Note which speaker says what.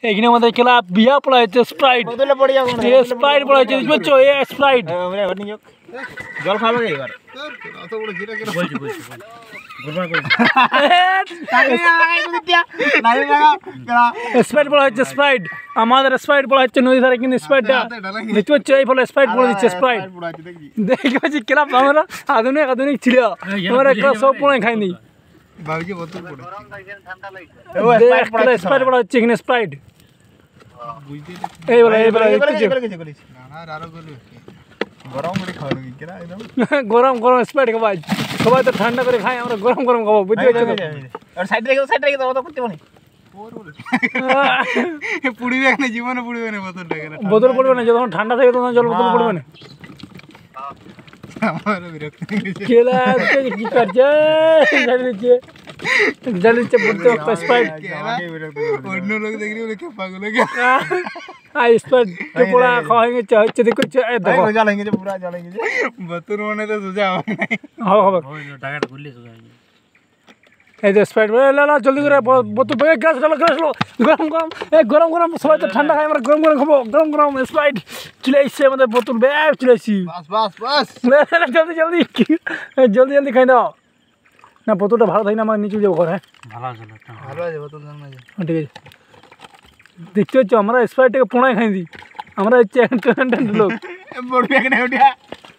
Speaker 1: এখানে আমাদের খেলা বিয়া পড়া হচ্ছে স্প্রাইট স্প্রাইট পড়া হচ্ছে বুঝছো এ স্প্রাইট
Speaker 2: জল খাবে এবার
Speaker 1: স্প্রাইট পড়া হচ্ছে স্প্রাইট আমাদের স্প্রাইট পড়া হচ্ছে নদী ধারে কিন্তু স্প্রাইটটা দেখতে পাচ্ছ এই ফলে স্প্রাইট পড়ে দিচ্ছে স্প্রাইট দেখতে পাচ্ছি ক্লাব আমরা আধুনিক আধুনিক ছিল আমরা সব পড়ে খাইনি স্প্রাইট পড়া হচ্ছে এখানে স্প্রাইট গরম গরম স্প্রাইট খাবাই সবাই তো ঠান্ডা করে খাই আমরা গরম গরম খাবো বুঝতে পারছো
Speaker 2: জীবনে পুড়বে না
Speaker 1: বোতল পড়বে না যখন ঠান্ডা থাকে তখন জল বোতল পড়বে না খেলা কি করছে জ্বালিচ্ছে বলতে স্প্রাইট
Speaker 2: অন্য লোক দেখলি পাগল
Speaker 1: স্প্রাইট পোড়া খাওয়া হয়ে গেছে হচ্ছে দেখো
Speaker 2: জল হয়ে গেছে পুরা জল হয়ে গেছে বোতল মানে তো সোজা হবে না
Speaker 1: হবে টাকাটা খুললে সোজা হয়ে যাবে এই যে স্প্রাইট জলদি করে বোতল গ্যাস গরম গরম গরম গরম সবাই তো ঠান্ডা খাই আমরা গরম গরম খাবো গরম গরম স্প্রাইট চলে এসছে আমাদের বোতল ব্যাগ চলে এসছি জলদি জলদি জলদি জলদি খাই দাও না বোতলটা ভালো থাকে না আমার নিচে যাবো ঘরে
Speaker 2: ভালো আছে বোতল
Speaker 1: ঠিক আছে দেখতে পাচ্ছ আমরা স্প্রাইটটাকে পোড়ায় খাই দিই আমরা হচ্ছে লোক